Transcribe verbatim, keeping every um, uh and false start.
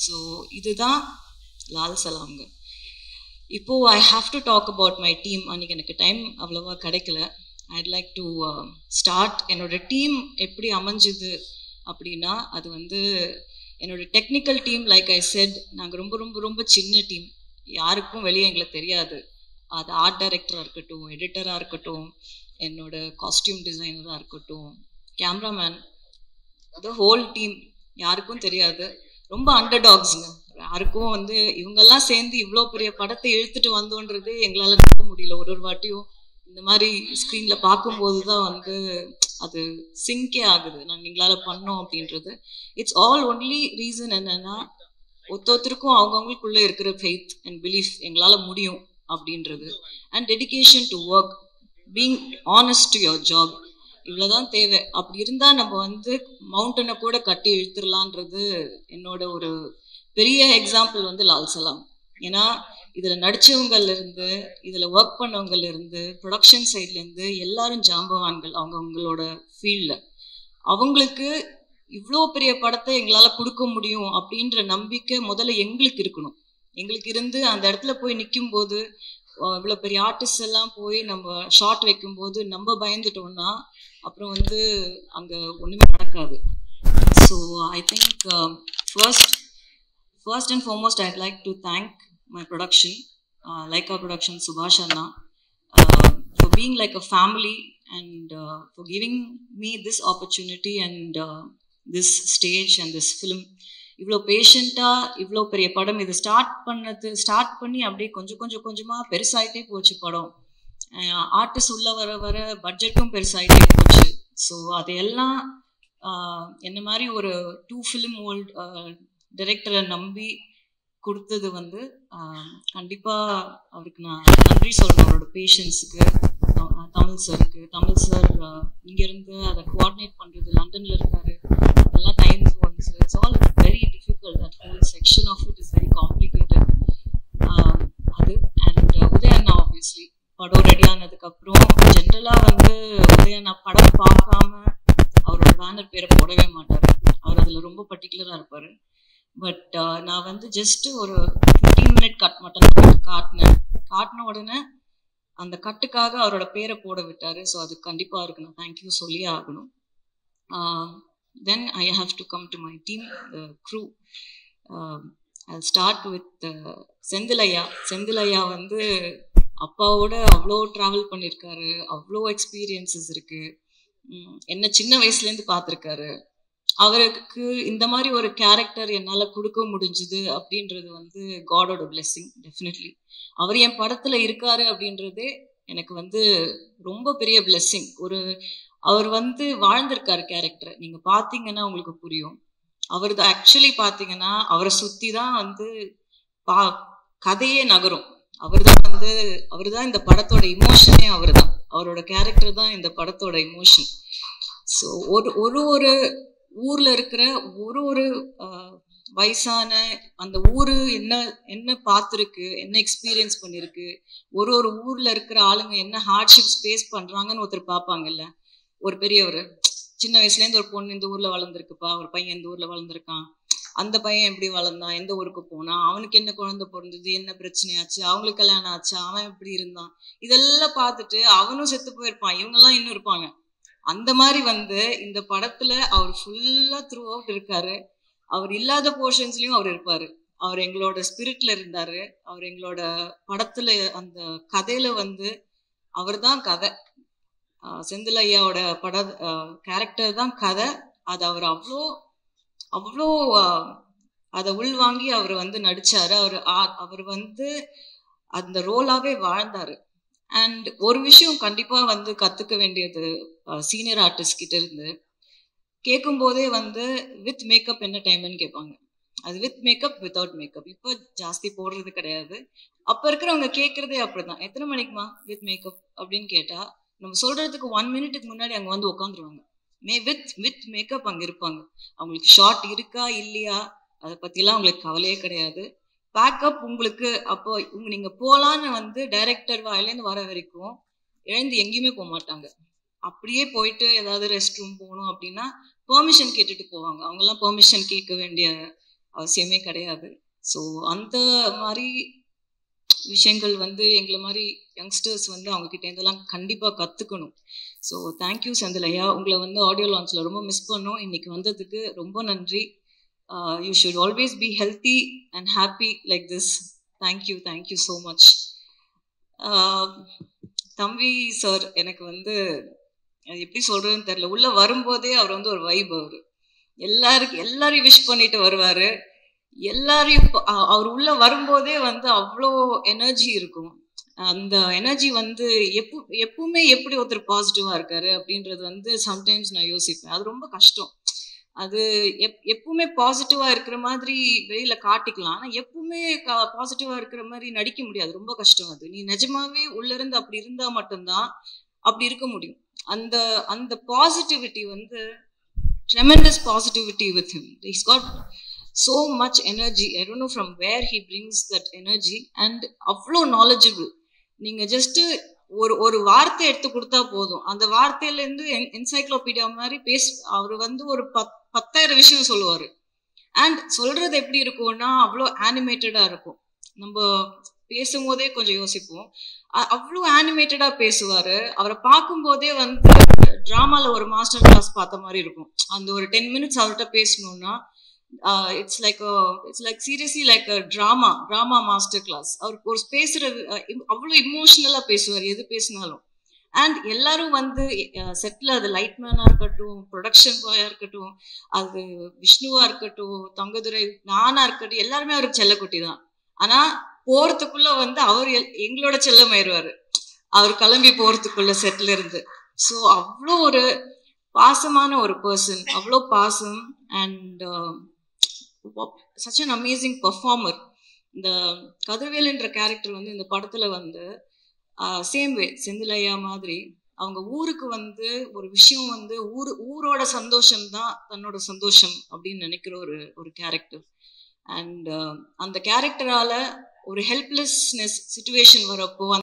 So இதுதான் லால் சலாம்ங்க. இப்போது I have to talk about my team. அன்றைக்கி எனக்கு டைம் அவ்வளோவா கிடைக்கல. I'd like to start. என்னோட டீம் எப்படி அமைஞ்சுது அப்படின்னா, அது வந்து என்னோட technical team. Like I said, நாங்கள் ரொம்ப ரொம்ப ரொம்ப சின்ன டீம். யாருக்கும் வெளியே எங்களுக்கு தெரியாது. அது ஆர்ட் டைரக்டராக இருக்கட்டும், எடிட்டராக இருக்கட்டும், என்னோட காஸ்டியூம் டிசைனராக இருக்கட்டும், கேமராமேன், த ஹோல் டீம் யாருக்கும் தெரியாது. ரொம்ப அண்டர் டாக்ஸுங்க. யாருக்கும் வந்து இவங்கெல்லாம் சேர்ந்து இவ்வளோ பெரிய படத்தை இழுத்துட்டு வந்தோன்றது எங்களால் நம்ப முடியல. ஒரு ஒரு வாட்டியும் இந்த மாதிரி ஸ்க்ரீனில் பார்க்கும்போது தான் வந்து அது சிங்கே ஆகுது, நாங்கள் எங்களால் பண்ணோம் அப்படின்றது. இட்ஸ் ஆல் ஒன்லி ரீசன் என்னன்னா, ஒருத்தொருத்தருக்கும் அவங்கவுங்களுக்குள்ளே இருக்கிற ஃபெய்த் அண்ட் பிலீஃப், எங்களால் முடியும் அப்படின்றது, and dedication to work, being honest to your job. இவ்வளோதான் தேவை. அப்படி இருந்தால் நம்ம வந்து மவுண்டனை கூட கட்டி இழுத்துடலான்றது என்னோட ஒரு பெரிய எக்ஸாம்பிள் வந்து லால் சலாம். ஏன்னா இதில் நடித்தவங்கலேருந்து, இதில் ஒர்க் பண்ணவங்கலேருந்து, ப்ரொடக்ஷன் சைட்லேருந்து எல்லாரும் ஜாம்பவான்கள் அவங்க அவங்களோட ஃபீல்டில். அவங்களுக்கு இவ்வளோ பெரிய படத்தை எங்களால் கொடுக்க முடியும் அப்படின்ற நம்பிக்கை முதல்ல எங்களுக்கு இருக்கணும். எங்களுக்கு இருந்து அந்த இடத்துல போய் நிற்கும் போது, இவ்வளோ பெரிய ஆர்டிஸ்ட் எல்லாம் போய் நம்ம ஷார்ட் வைக்கும்போது நம்ம பயந்துட்டோம்னா அப்புறம் வந்து அங்கே ஒன்றுமே நடக்காது. So I think first first and foremost I'd like to thank my production, uh, Laika Production, Subhash Anna, uh, for being like a family and uh, for giving me this opportunity and uh, this stage and this film. இவ்வளோ பேஷண்ட்டாக இவ்வளோ பெரிய படம் இது start பண்ணது start பண்ணி அப்படியே கொஞ்சம் கொஞ்சம் கொஞ்சமாக பெருசாகிட்டே போச்சு படம். ஆர்டிஸ்ட் உள்ளே வர வர பட்ஜெட்டும் பெருசாகிட்டே போச்சு. ஸோ அதையெல்லாம் என்ன மாதிரி ஒரு டூ ஃபிலிம் ஓல்ட் டைரக்டரை நம்பி கொடுத்தது வந்து கண்டிப்பாக அவருக்கு நான் நன்றி சொல்லணும். அவரோட பேஷன்ஸுக்கு, தமிழ் சாருக்கு. தமிழ் சார் இங்கேருந்து அதை கோஆர்டினேட் பண்ணுறது, லண்டனில் இருக்காரு, அதெல்லாம் time zones, it's all very difficult. That whole section of it is very complicated. அது அண்ட் உதயண்ணா ஆப்வியஸ்லி படம் ரெடி ஆனதுக்கப்புறம் ஜென்ரலாக வந்து உதயண்ணா படம் பார்க்காம அவரோட பேனர் பேரை போடவே மாட்டார். அவர் அதில் ரொம்ப பர்டிகுலராக இருப்பார். பட் நான் வந்து ஜஸ்ட்டு ஒரு ஃபிஃப்டீன் மினிட் கட் மட்டும் காட்டினேன். காட்டின உடனே அந்த கட்டுக்காக அவரோட பேரை போட விட்டார். ஸோ அது கண்டிப்பாக இருக்கு, நான் தேங்க்யூ சொல்லியே ஆகணும். Then I have to come to my team, the crew. I start with செந்திலையா. செந்திலையா வந்து அப்பாவோட அவ்வளோ ட்ராவல் பண்ணியிருக்காரு, அவ்வளோ எக்ஸ்பீரியன்ஸஸ் இருக்குது. என்ன சின்ன வயசுலேருந்து பார்த்துருக்காரு. அவருக்கு இந்த மாதிரி ஒரு கேரக்டர் என்னால் கொடுக்க முடிஞ்சுது அப்படின்றது வந்து காடோட பிளெஸ்ஸிங் டெஃபினெட்லி. அவர் என் படத்தில் இருக்காரு அப்படின்றதே எனக்கு வந்து ரொம்ப பெரிய பிளெஸ்ஸிங். ஒரு அவர் வந்து வாழ்ந்திருக்காரு கேரக்டரை. நீங்கள் பார்த்தீங்கன்னா உங்களுக்கு புரியும். அவர் தான் ஆக்சுவலி பார்த்தீங்கன்னா அவரை சுற்றி தான் வந்து பா கதையே நகரும். அவர் தான் வந்து அவர் தான் இந்த படத்தோட இமோஷனே. அவர் தான், அவரோட கேரக்டர் தான் இந்த படத்தோட இமோஷன். ஸோ ஒரு ஒரு ஒரு ஊரில் இருக்கிற ஒரு ஒரு வயசான அந்த ஊர் என்ன என்ன பார்த்துருக்கு, என்ன எக்ஸ்பீரியன்ஸ் பண்ணியிருக்கு, ஒரு ஒரு ஊரில் இருக்கிற ஆளுங்க என்ன ஹார்ட்ஷிப்ஸ் ஃபேஸ் பண்ணுறாங்கன்னு ஒருத்தர் பார்ப்பாங்கல்ல. ஒரு பெரியவர் சின்ன வயசுலேருந்து ஒரு பொண்ணு இந்த ஊரில் வளர்ந்துருக்குப்பா, ஒரு பையன் இந்த ஊரில் வளர்ந்துருக்கான், அந்த பையன் எப்படி வளர்ந்தான், எந்த ஊருக்கு போனான், அவனுக்கு என்ன குழந்தை பிறந்தது, என்ன பிரச்சனையாச்சு, அவங்களுக்கு கல்யாணம் ஆச்சு, அவன் எப்படி இருந்தான், இதெல்லாம் பார்த்துட்டு அவனும் செத்து போயிருப்பான், இவங்கெல்லாம் இன்னும் இருப்பாங்க. அந்த மாதிரி வந்து இந்த படத்துல அவர் ஃபுல்லா த்ரூ அவுட் இருக்காரு. அவர் இல்லாத போர்ஷன்ஸ்லயும் அவர் இருப்பாரு. அவர் எங்களோட ஸ்பிரிட்ல இருந்தாரு. அவர் எங்களோட படத்துல அந்த கதையில வந்து அவர் தான் கதை. செந்தில் ஐயாவோட பட கேரக்டர் தான் கதை. அது அவர் அவ்வளோ அவ்வளோ அதை உள்வாங்கி அவர் வந்து நடிச்சாரு. அவர் அவர் வந்து அந்த ரோலாவே வாழ்ந்தாரு. அண்ட் ஒரு விஷயம் கண்டிப்பாக வந்து கற்றுக்க வேண்டியது சீனியர் ஆர்டிஸ்ட் கிட்ட இருந்து, கேட்கும்போதே வந்து வித் மேக்கப் என்ன டைம்னு கேட்பாங்க. அது வித் மேக்கப் வித்தவுட் மேக்கப் இப்போ ஜாஸ்தி போடுறது கிடையாது. அப்போ இருக்கிறவங்க கேட்குறதே அப்படி தான். எத்தனை மணிக்குமா வித் மேக்கப் அப்படின்னு கேட்டால் நம்ம சொல்கிறதுக்கு ஒன் மினிட்டுக்கு முன்னாடி அங்கே வந்து உட்காந்துருவாங்க. மே வித் வித் மேக்கப் அங்கே இருப்பாங்க. அவங்களுக்கு ஷார்ட் இருக்கா இல்லையா அதை பற்றிலாம் அவங்களுக்கு கவலையே கிடையாது. பேக்கப் உங்களுக்கு அப்போ உங்க நீங்கள் போகலான்னு வந்து டைரக்டர் வாயிலேருந்து வர வரைக்கும் எழுந்து எங்கேயுமே போக மாட்டாங்க. அப்படியே போயிட்டு ஏதாவது ரெஸ்ட் ரூம் போகணும் அப்படின்னா பெர்மிஷன் கேட்டுட்டு போவாங்க. அவங்கெல்லாம் பெர்மிஷன் கேட்க வேண்டிய அவசியமே கிடையாது. ஸோ அந்த மாதிரி விஷயங்கள் வந்து எங்களை மாதிரி யங்ஸ்டர்ஸ் வந்து அவங்கக்கிட்ட இருந்தெல்லாம் கண்டிப்பாக கற்றுக்கணும். ஸோ தேங்க்யூ செந்தில் ஐயா. உங்களை வந்து ஆடியோ லான்ச்சில் ரொம்ப மிஸ் பண்ணோம். இன்னைக்கு வந்ததுக்கு ரொம்ப நன்றி. You should always be healthy and happy like this. Thank you thank you so much. தம்பி சார் எனக்கு வந்து எப்படி சொல்கிறதுன்னு தெரில. உள்ளே வரும்போதே அவர் வந்து ஒரு வைப். அவர் எல்லாருக்கும் எல்லாரையும் விஷ் பண்ணிட்டு வருவார். எல்லாரையும் அவர் உள்ள வரும்போதே வந்து அவ்வளோ எனர்ஜி இருக்கும். அந்த எனர்ஜி வந்து எப்போ எப்பவுமே எப்படி ஒருத்தர் பாசிட்டிவா இருக்காரு அப்படின்றது வந்து சம்டைம்ஸ் நான் யோசிப்பேன். அது ரொம்ப கஷ்டம். அது எப் எப்பவுமே பாசிட்டிவா இருக்கிற மாதிரி வெளியில காட்டிக்கலாம். ஆனால் எப்பவுமே பாசிட்டிவா இருக்கிற மாதிரி நடிக்க முடியாது. ரொம்ப கஷ்டம். அது நீ நிஜமாவே உள்ள இருந்து அப்படி இருந்தா மட்டும்தான் அப்படி இருக்க முடியும். அந்த அந்த பாசிட்டிவிட்டி வந்து tremendous positivity with him. He's got so much energy. I don't know from where he brings that energy. And avlo knowledgeable. நீங்க ஜஸ்ட் ஒரு ஒரு வார்த்தை எடுத்து கொடுத்தா போதும். அந்த வார்த்தையில இருந்து என்சைக்ளோபீடியா மாதிரி பேச அவர் வந்து ஒரு பத் பத்தாயிரம் விஷயம் சொல்லுவாரு. அண்ட் சொல்றது எப்படி இருக்கும்னா அவ்வளோ ஆனிமேட்டடா இருக்கும். நம்ம பேசும்போதே கொஞ்சம் யோசிப்போம். அவ்வளோ ஆனிமேட்டடா பேசுவாரு. அவரை பார்க்கும்போதே வந்து டிராமால ஒரு மாஸ்டர் கிளாஸ் பார்த்த மாதிரி இருக்கும். அந்த ஒரு டென் மினிட்ஸ் அவர்கிட்ட பேசணும்னா it's like it's like seriously like a drama drama master class. அவருக்கு ஒரு பேசுற அவ்வளோ இமோஷனலா பேசுவார் எது பேசினாலும். அண்ட் எல்லாரும் வந்து செட்டில் அது லைட்மேனா இருக்கட்டும், ப்ரொடக்ஷன் பாயா இருக்கட்டும், அது விஷ்ணுவா இருக்கட்டும், தங்கதுரை நானா இருக்கட்டும், எல்லாருமே அவருக்கு செல்லக்குட்டி தான். ஆனா போறதுக்குள்ள வந்து அவர் எங்களோட செல்லமாயிருவாரு அவர் கிளம்பி போறதுக்குள்ள செட்டில் இருந்து. ஸோ அவ்வளோ ஒரு பாசமான ஒரு பர்சன், அவ்வளோ பாசம். And such an amazing performer. இந்த கதிர்வேலுன்ற கேரக்டர் வந்து இந்த படத்துல வந்து சேம் வே செந்தில் ஐயா மாதிரி அவங்க ஊருக்கு வந்து ஒரு விஷயம் வந்து ஊர் ஊரோட சந்தோஷம் தான் தன்னோட சந்தோஷம் அப்படின்னு நினைக்கிற ஒரு ஒரு கேரக்டர். அண்ட் அந்த கேரக்டரால ஒரு ஹெல்ப்லெஸ்னஸ் சிச்சுவேஷன் வரப்போ